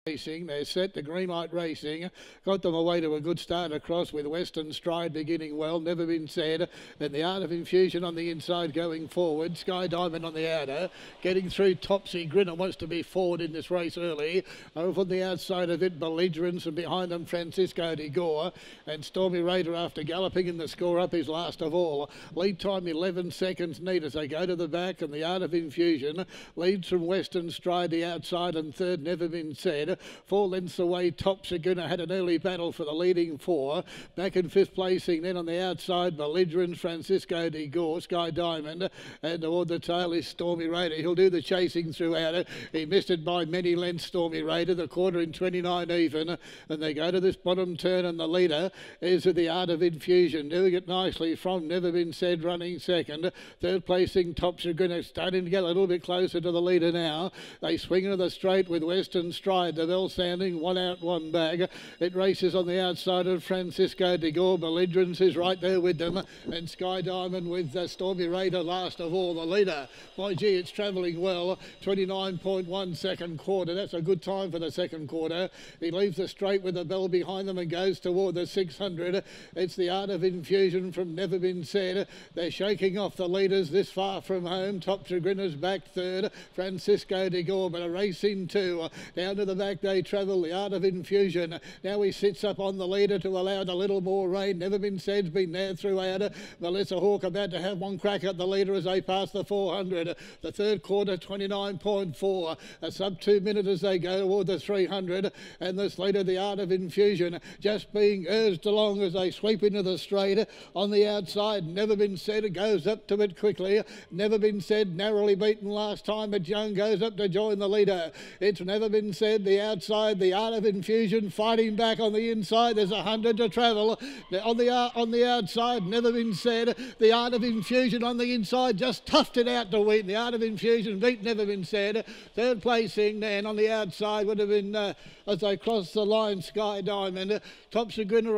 Racing. They're set to Greenlight Racing. Got them away to a good start across with Western Stride beginning well. Never Been Said. Then the Art of Infusion on the inside going forward. Sky Diamond on the outer. Getting through Topsy Grinner wants to be forward in this race early. Over on the outside of it, Belligerence, and behind them Francisco de Gore. And Stormy Raider after galloping in the score up is last of all. Lead time 11 seconds neat as they go to the back, and the Art of Infusion leads from Western Stride the outside, and third Never Been Said. 4 lengths away, Topsy Grinner had an early battle for the leading 4. Back in 5th placing then on the outside, Belligerence, Francisco de Gore, Sky Diamond, and toward the tail is Stormy Raider. He'll do the chasing throughout it. He missed it by many lengths, Stormy Raider, the quarter in 29 even, and they go to this bottom turn, and the leader is the Art of Infusion, doing it nicely from Never Been Said, running second. 3rd placing, Topsy Grinner, starting to get a little bit closer to the leader now. They swing into the straight with Western Stride. The bell sounding, 1 out, 1 back. It races on the outside of Francisco de Gore. Belligerence is right there with them, and Sky Diamond with Stormy Raider last of all. The leader, my gee, it's travelling well. 29.1 second quarter. That's a good time for the second quarter. He leaves the straight with the bell behind them and goes toward the 600. It's the Art of Infusion from Never Been Said. They're shaking off the leaders this far from home. Topsy Grinner's back third. Francisco de Gore, but a race in 2. Down to the back they travel, the Art of Infusion. Now he sits up on the leader to allow a little more rain. Never Been Said's been there throughout. Melissa Hawke about to have one crack at the leader as they pass the 400. The third quarter, 29.4. A sub 2 minute as they go toward the 300. And this leader, the Art of Infusion, just being urged along as they sweep into the straight. On the outside, Never Been Said, it goes up to it quickly. Never Been Said, narrowly beaten last time, but Young goes up to join the leader. It's Never Been Said, the outside, the Art of Infusion fighting back on the inside. There's 100 to travel. On the outside, Never Been Said, the Art of Infusion on the inside, just toughed it out to win. The Art of Infusion beat Never Been Said. 3rd placing then on the outside would have been, as they crossed the line, Sky Diamond. Topsy Grinner